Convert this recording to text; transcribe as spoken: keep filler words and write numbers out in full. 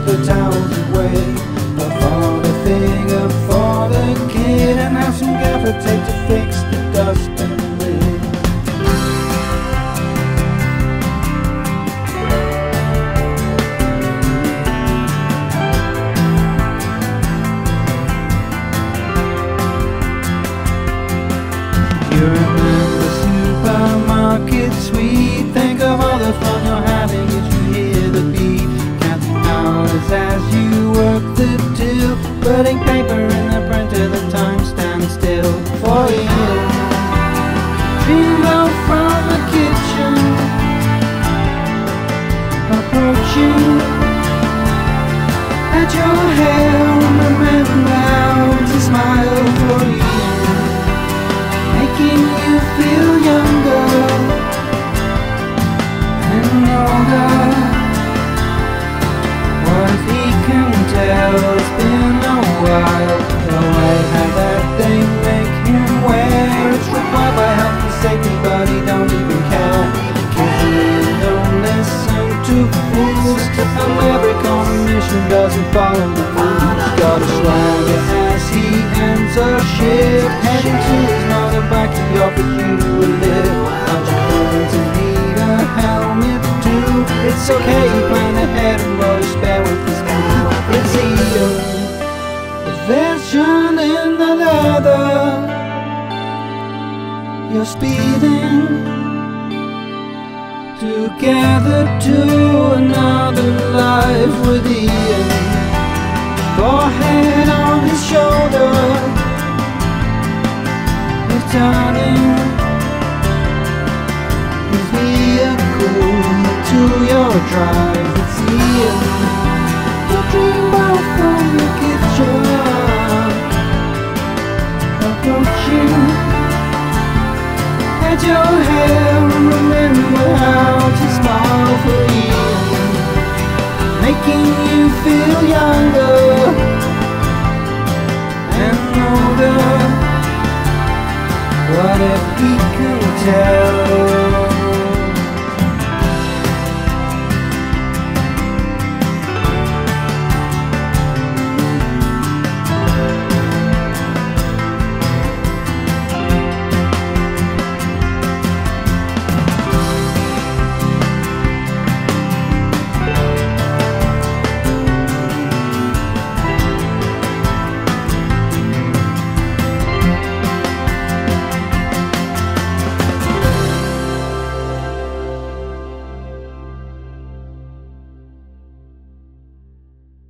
put the towels away. A father figure for the kid, and have some gaffer tape to fix the dustbin lid. You remember supermarket sweet. Think of all the fun you're having as you hear the beat. Counting hours as you work the till, putting paper in the printer, the time stands still for you. Dreamboat from the kitchen, approaching at your hair. Remember how to smile for you, making you feel younger and older. What if he can tell it's been a while? The way how that they make him wear, it's required by health and safety, but he don't even care. Cause he don't listen to fools, and every commission doesn't follow the rules. Got a swagger as he ends a shift, heading to his mother back to offer you a lift. Aren't you going to need a helmet too? It's okay, you plan ahead and roll a spare with his crew. It's Ian, the veteran in the leather. You're speeding together to another life with Ian. Forehead on his shoulder, returning his vehicle to your drive. It's Ian, your dreamboat from the kitchen, approaching at your hair. Remember how to smile for Ian, making you feel younger